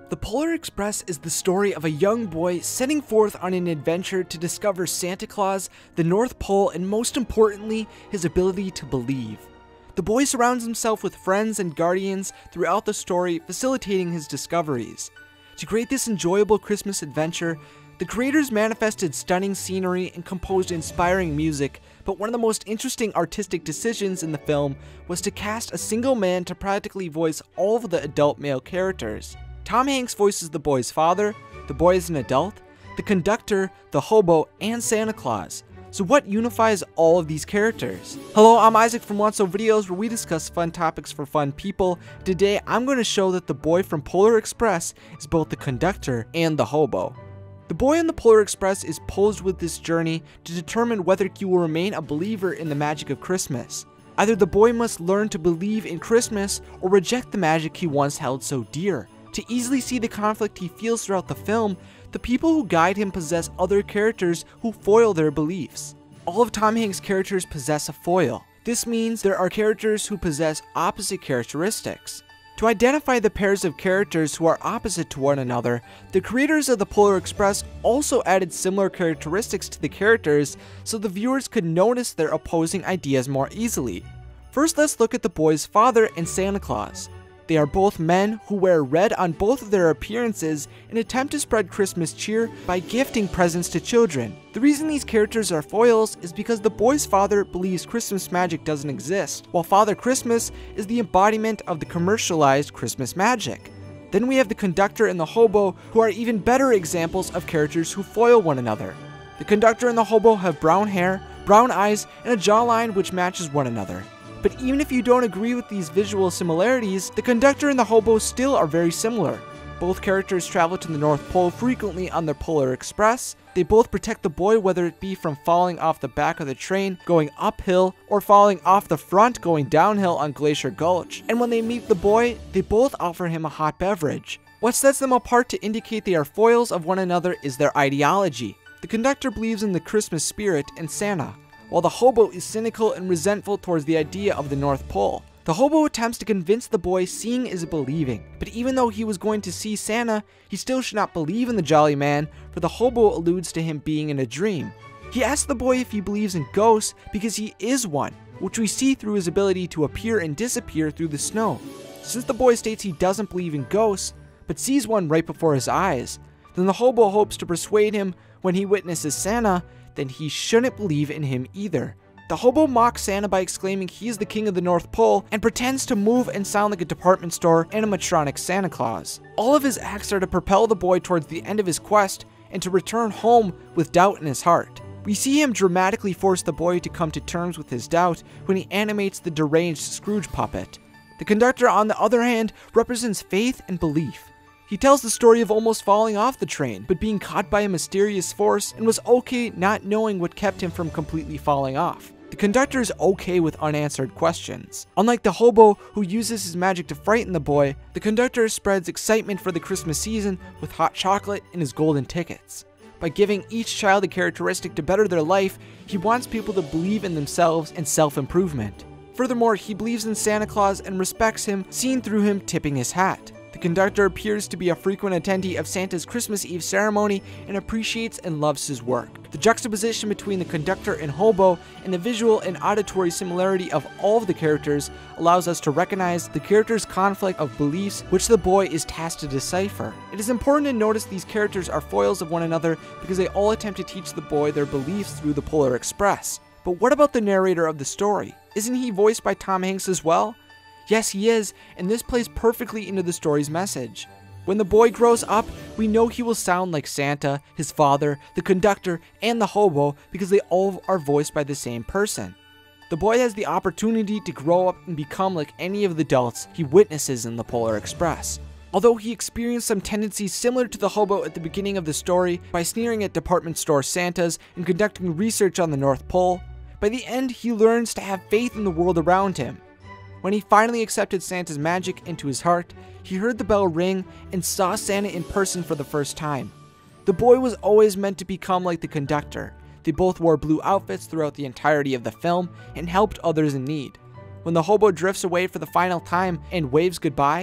The Polar Express is the story of a young boy setting forth on an adventure to discover Santa Claus, the North Pole, and most importantly, his ability to believe. The boy surrounds himself with friends and guardians throughout the story, facilitating his discoveries. To create this enjoyable Christmas adventure, the creators manifested stunning scenery and composed inspiring music, but one of the most interesting artistic decisions in the film was to cast a single man to practically voice all of the adult male characters. Tom Hanks voices the boy's father, the boy is an adult, the conductor, the hobo, and Santa Claus. So what unifies all of these characters? Hello, I'm Isaac from Whatso Videos, where we discuss fun topics for fun people. Today, I'm going to show that the boy from Polar Express is both the conductor and the hobo. The boy on the Polar Express is posed with this journey to determine whether he will remain a believer in the magic of Christmas. Either the boy must learn to believe in Christmas or reject the magic he once held so dear. To easily see the conflict he feels throughout the film, the people who guide him possess other characters who foil their beliefs. All of Tom Hanks' characters possess a foil. This means there are characters who possess opposite characteristics. To identify the pairs of characters who are opposite to one another, the creators of the Polar Express also added similar characteristics to the characters so the viewers could notice their opposing ideas more easily. First, let's look at the boy's father and Santa Claus. They are both men who wear red on both of their appearances and attempt to spread Christmas cheer by gifting presents to children. The reason these characters are foils is because the boy's father believes Christmas magic doesn't exist, while Father Christmas is the embodiment of the commercialized Christmas magic. Then we have the conductor and the hobo, who are even better examples of characters who foil one another. The conductor and the hobo have brown hair, brown eyes, and a jawline which matches one another. But even if you don't agree with these visual similarities, the conductor and the hobo still are very similar. Both characters travel to the North Pole frequently on their Polar Express. They both protect the boy, whether it be from falling off the back of the train going uphill or falling off the front going downhill on Glacier Gulch. And when they meet the boy, they both offer him a hot beverage. What sets them apart to indicate they are foils of one another is their ideology. The conductor believes in the Christmas spirit and Santa, while the hobo is cynical and resentful towards the idea of the North Pole. The hobo attempts to convince the boy seeing is believing, but even though he was going to see Santa, he still should not believe in the Jolly Man, for the hobo alludes to him being in a dream. He asks the boy if he believes in ghosts because he is one, which we see through his ability to appear and disappear through the snow. Since the boy states he doesn't believe in ghosts, but sees one right before his eyes, then the hobo hopes to persuade him when he witnesses Santa then he shouldn't believe in him either. The hobo mocks Santa by exclaiming he is the king of the North Pole and pretends to move and sound like a department store animatronic Santa Claus. All of his acts are to propel the boy towards the end of his quest and to return home with doubt in his heart. We see him dramatically force the boy to come to terms with his doubt when he animates the deranged Scrooge puppet. The conductor, on the other hand, represents faith and belief. He tells the story of almost falling off the train, but being caught by a mysterious force and was okay not knowing what kept him from completely falling off. The conductor is okay with unanswered questions. Unlike the hobo, who uses his magic to frighten the boy, the conductor spreads excitement for the Christmas season with hot chocolate and his golden tickets. By giving each child a characteristic to better their life, he wants people to believe in themselves and self-improvement. Furthermore, he believes in Santa Claus and respects him, seen through him tipping his hat. The conductor appears to be a frequent attendee of Santa's Christmas Eve ceremony and appreciates and loves his work. The juxtaposition between the conductor and hobo and the visual and auditory similarity of all of the characters allows us to recognize the characters' conflict of beliefs which the boy is tasked to decipher. It is important to notice these characters are foils of one another because they all attempt to teach the boy their beliefs through the Polar Express. But what about the narrator of the story? Isn't he voiced by Tom Hanks as well? Yes, he is, and this plays perfectly into the story's message. When the boy grows up, we know he will sound like Santa, his father, the conductor, and the hobo because they all are voiced by the same person. The boy has the opportunity to grow up and become like any of the adults he witnesses in the Polar Express. Although he experienced some tendencies similar to the hobo at the beginning of the story by sneering at department store Santas and conducting research on the North Pole, by the end he learns to have faith in the world around him. When he finally accepted Santa's magic into his heart, he heard the bell ring and saw Santa in person for the first time. The boy was always meant to become like the conductor. They both wore blue outfits throughout the entirety of the film and helped others in need. When the hobo drifts away for the final time and waves goodbye,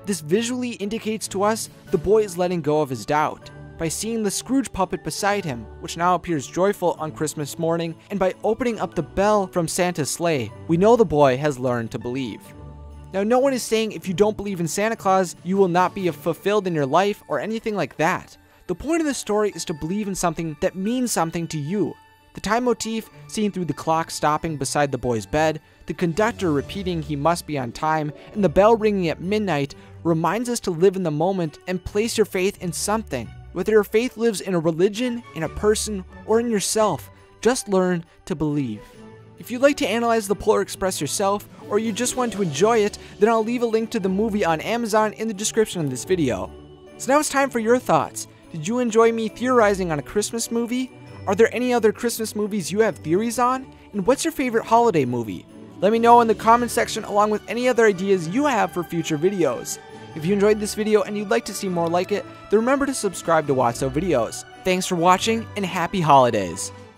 This visually indicates to us the boy is letting go of his doubt. By seeing the Scrooge puppet beside him, which now appears joyful on Christmas morning, and by opening up the bell from Santa's sleigh, we know the boy has learned to believe. Now, no one is saying if you don't believe in Santa Claus, you will not be fulfilled in your life or anything like that. The point of the story is to believe in something that means something to you. The time motif, seen through the clock stopping beside the boy's bed, the conductor repeating he must be on time, and the bell ringing at midnight, reminds us to live in the moment and place your faith in something. Whether your faith lives in a religion, in a person, or in yourself, just learn to believe. If you'd like to analyze the Polar Express yourself, or you just want to enjoy it, then I'll leave a link to the movie on Amazon in the description of this video. So now it's time for your thoughts. Did you enjoy me theorizing on a Christmas movie? Are there any other Christmas movies you have theories on? And what's your favorite holiday movie? Let me know in the comment section along with any other ideas you have for future videos. If you enjoyed this video and you'd like to see more like it, then remember to subscribe to Watso Videos. Thanks for watching and happy holidays!